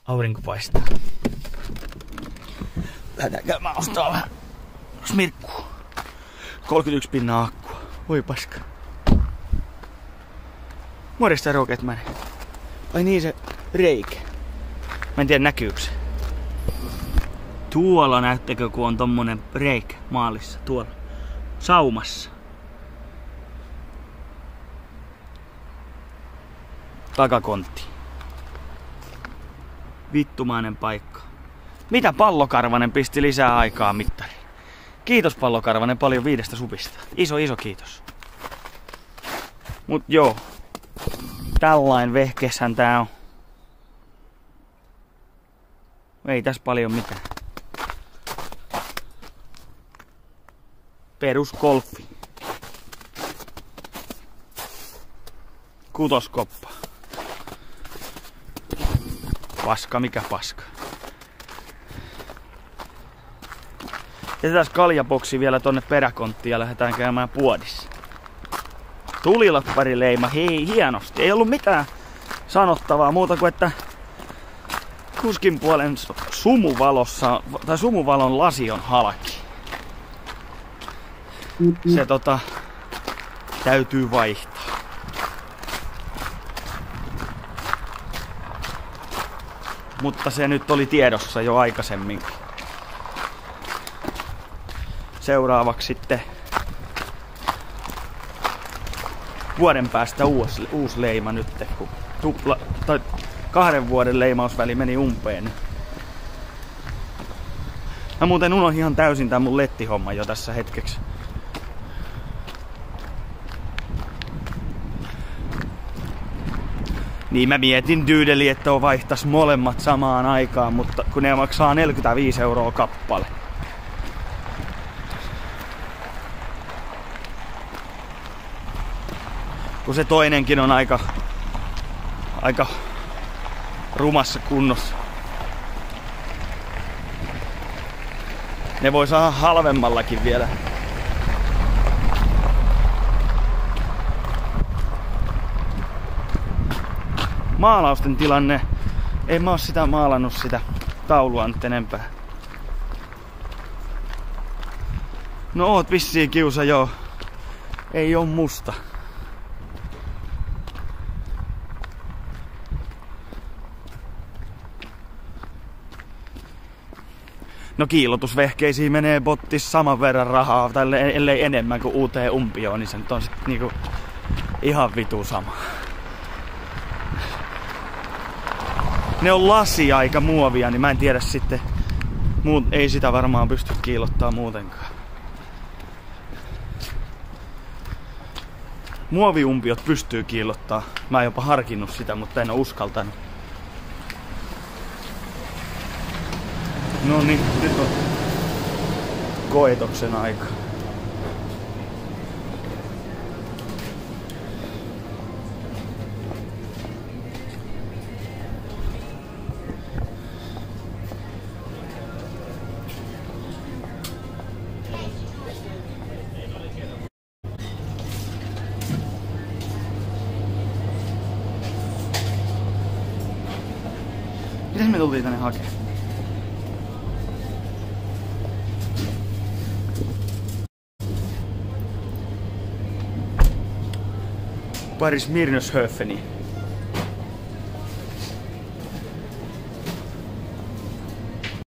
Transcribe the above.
Aurinko paistaa. Lähdetään käymään ostaa vähän smirkkua. 31 pinnaa akkua. Voi paska. Morjesta Rocketman. Ai niin se reikä. Mä en tiedä näkyykö se. Tuolla näyttekö kun on tommonen reikä maalissa. Tuolla. Saumassa. Takakontti. Vittumainen paikka. Mitä Pallokarvanen pisti lisää aikaa mittariin? Kiitos Pallokarvanen paljon 5 subista. Iso kiitos. Mut joo. Tällainen vehkeshän tää on. Ei tässä paljon mitään. Perusgolfi. Kutoskoppa. Paska, mikä paska. Ja tässä kaljaboksi vielä tonne peräkonttiin ja lähdetään käymään puodissa. Tulilapparileima, hei, hienosti. Ei ollut mitään sanottavaa muuta kuin, että kuskin puolen sumuvalossa, tai sumuvalon lasi on halki. Se täytyy vaihtaa. Mutta se nyt oli tiedossa jo aikaisemminkin. Seuraavaksi sitten vuoden päästä uusi leima nyt, kun 2 vuoden leimausväli meni umpeen. Mä muuten unohdin ihan täysin tää mun lettihomma jo tässä hetkeksi. Niin mä mietin tyydeli, että vaihtais molemmat samaan aikaan, mutta kun ne maksaa 45 € kappale. Kun se toinenkin on aika rumassa kunnossa. Ne voi saada halvemmallakin vielä. Maalausten tilanne. Ei mä oo sitä maalannut sitä taulua nyt enempää. No oot vissiin kiusa joo. Ei oo musta. No kiillotusvehkeisiin menee bottis saman verran rahaa, tai ellei enemmän kuin uuteen umpioon, niin se nyt on sit niinku ihan vitu sama. Ne on lasia eikä muovia, niin mä en tiedä sitten, ei sitä varmaan pysty kiillottaa muutenkaan. Muoviumpiot pystyy kiillottaa. Mä en jopa harkinnut sitä, mutta en oo uskaltanut. No niin, nyt on koetoksen aika. Mitäs me tultiin tänne hakemaan? Pari Smirnoshöfeni.